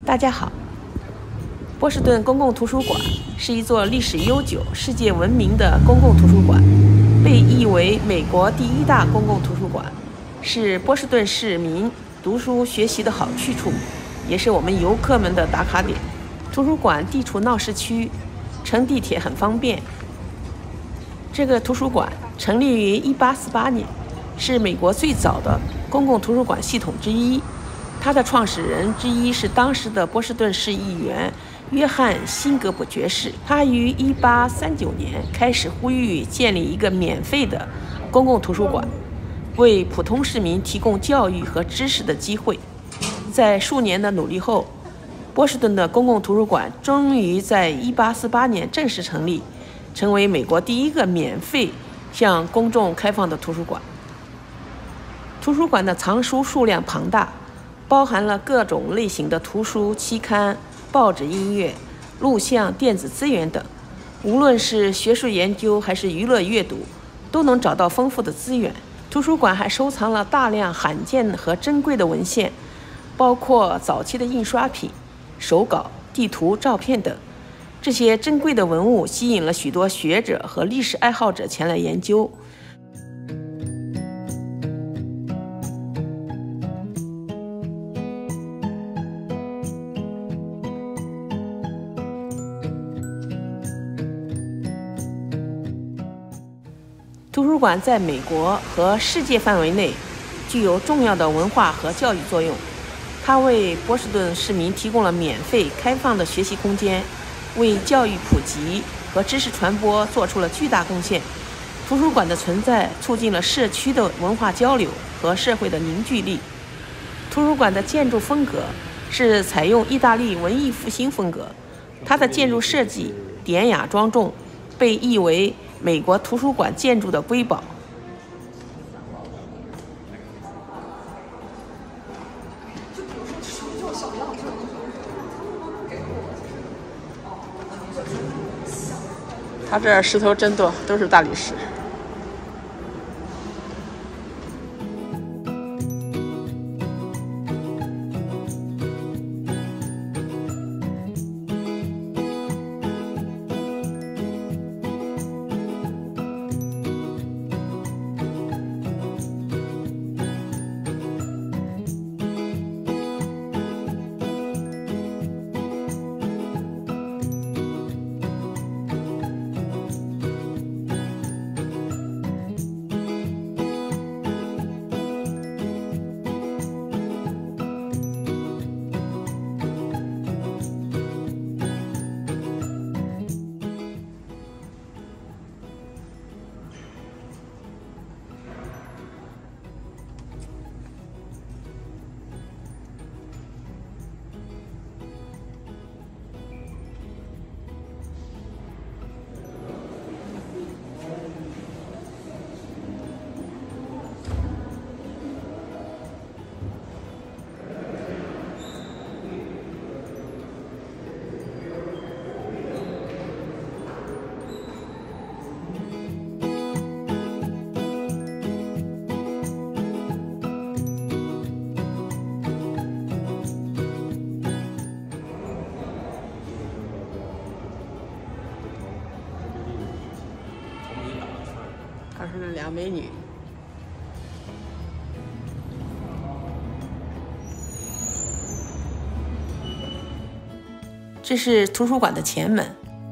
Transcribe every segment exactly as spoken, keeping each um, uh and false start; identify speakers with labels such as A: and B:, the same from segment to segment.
A: 大家好，波士顿公共图书馆是一座历史悠久、世界闻名的公共图书馆，被誉为美国第一大公共图书馆，是波士顿市民读书学习的好去处，也是我们游客们的打卡点。图书馆地处闹市区，乘地铁很方便。这个图书馆成立于一八四八年，是美国最早的公共图书馆系统之一。它的创始人之一是当时的波士顿市议员约翰·辛格伯爵士。他于一八三九年开始呼吁建立一个免费的公共图书馆，为普通市民提供教育和知识的机会。在数年的努力后，波士顿的公共图书馆终于在一八四八年正式成立，成为美国第一个免费向公众开放的图书馆。图书馆的藏书数量庞大，包含了各种类型的图书、期刊、报纸、音乐、录像、电子资源等。无论是学术研究还是娱乐阅读，都能找到丰富的资源。图书馆还收藏了大量罕见和珍贵的文献，包括早期的印刷品、手稿、地图、照片等。这些珍贵的文物吸引了许多学者和历史爱好者前来研究。图书馆在美国和世界范围内具有重要的文化和教育作用。它为波士顿市民提供了免费开放的学习空间，为教育普及和知识传播做出了巨大贡献。图书馆的存在促进了社区的文化交流和社会的凝聚力。图书馆的建筑风格是采用意大利文艺复兴风格，它的建筑设计典雅庄重，被誉为美国图书馆建筑的瑰宝。它这儿石头真多，都是大理石。她是俩美女。这是图书馆的前门。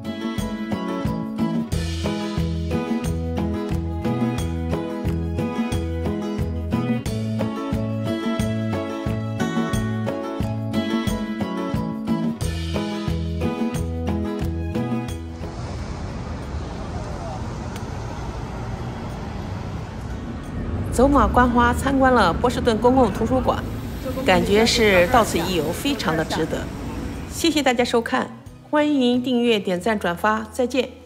A: 走马观花参观了波士顿公共图书馆，感觉是到此一游，非常的值得。谢谢大家收看，欢迎订阅、点赞、转发，再见。